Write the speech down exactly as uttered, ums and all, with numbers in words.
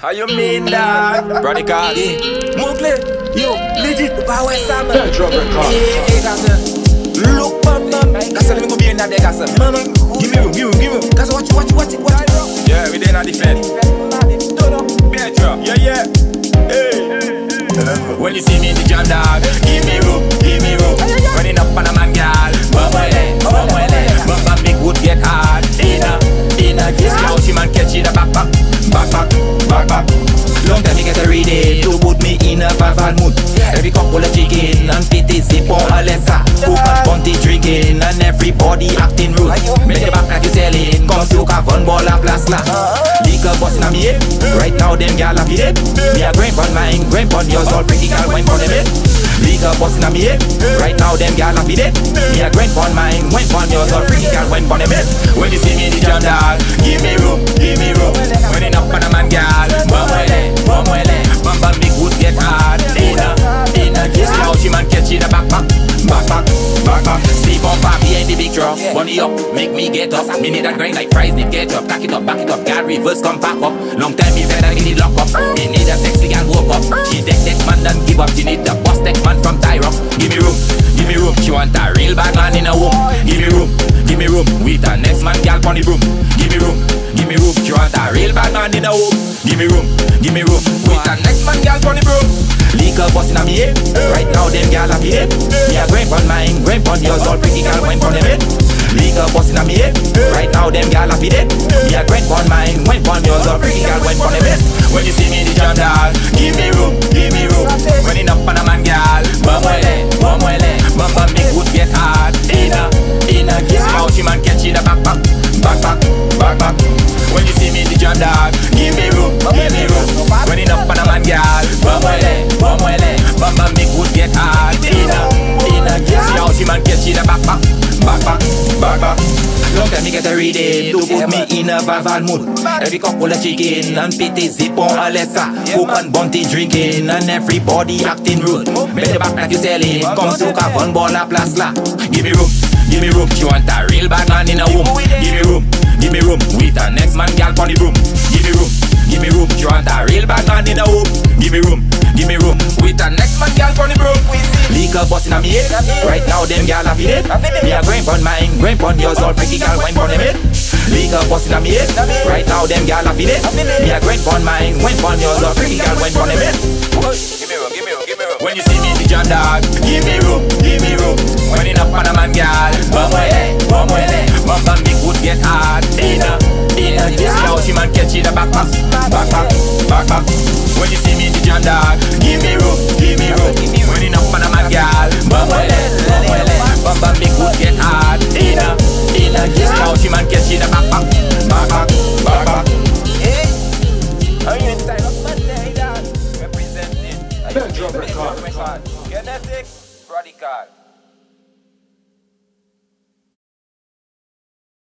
How you mean that? Radical, yeah. Mowgly, yo, legit, power Sam. BareDrum record. Hey, Gassa. Look, mama. Gassa, let me go be in that there, Gassa. Mama, give me room, give me room, give me room. Gassa, watch it, watch it, watch it, watch it. Yeah, we there not defend. BareDrum, yeah, yeah. Hey. When you see me in the jam, dog, give me room, give me room. Running up on a man, girl. Mowgly, Mowgly. Mama, Micoud get hard. Inna, inna, kiss me out, she man catch in the back, back. Back, back, back, back. Long time me get a Riddim to put me in a bad mood. Every couple of chicken and Confetti zip on a lesser. Cook and bunty drinking and everybody acting rude. Make the back like you selling. Come to a fun ball a blast la. Liquor bustin' on me head. Right now them gal a feed it. Me a grind on mine, grind on yours. All pretty gal wine on them head. Liquor bustin' on me head. Right now them gal a feed it. Me a grind on mine, grind on yours. All pretty gal wine on them head. When you see me in the jam, dog, give me room, give me room. When it up on a man, gal, Mowgly, Mowgly. Mama Micoud get hard. Inna, inna, kiss me out, she man catch in the back, back, back, back, back, back. Sleep on park behind the big truck. Bunny up, make me get up. Me need that grind like fries, need get up. Back it up, back it up, gal reverse, come back up. Long time me better get it lock up. Me need a sexy gal woke up. She deck deck man and give up. She need the boss deck man from Tyrock. Give me room, give me room. She want a real bad man in a womb. Give me room, give me room. With the next man gal on the broom. Give me room, give me room. She want a real bad man in a womb. Give me room, give me room. With the next man gal on the broom. Liquor bustin' on me head. Right now them gal a feed it. Me a grind on mine, grind on yours. All pretty gal wine on them head. Liquor bustin' on me head. Right now them gal a feed it. Me a grind on mine, grind on yours. All pretty gal wine on them head. When you see me in the jam, dog, give me room, give me room. Running up on a man, gal, Mowgly, Mowgly. Mama Micoud get hard. Inna, inna, kiss me out, she man catch in the back, back, back, back, back, back. When you see me in the jam, dog, give me room, give me room. Running up on a man, gal, Mowgly, Mowgly. Mama Micoud get hard. Inna, inna, kiss me out, she man catch in the back, back, back, back, back, back. Long time me get a Riddim to put me in a bad mood. Every couple of chicken and Confetti zip on a lesser. Cook and bunty drinking and everybody acting rude. Make the back like you selling. Come to a fun ball a blast la. Give me room, give me room. She want a real bad man in a womb. Give me room, give me room. With the next man gal on the broom. Give me room, give me room. She want a real bad man in a womb. Give me room, give me room. With the next man gal on the broom. Liquor bustin' on me head. Right now them gal a feed it. Me a grind on mine, grind on yours. All pretty gal wine on them head. Liquor bustin' on me head. Right now them gal a feed it. Me a grind on mine, grind on yours. All pretty gal wine on them head. Give me room, give me room, give me room. When you see me in the jam, dog, give me room, give me room. Running up on a man, gal, Mowgly, Mowgly. Mama Micoud get hard. Inna, inna, kiss me out, she man catch in the back, back, back, back, back, back. When you see me in the jam, dog, give me room, give me room. Running up on a man, gal, Mowgly, Mowgly. Mama Micoud get hard. Inna, inna, kiss me out, she man catch in the back, back, back, back, back, back. Hey, are you in time of Monday, dog? Representing. BareDrum record. Kenetix, Radical.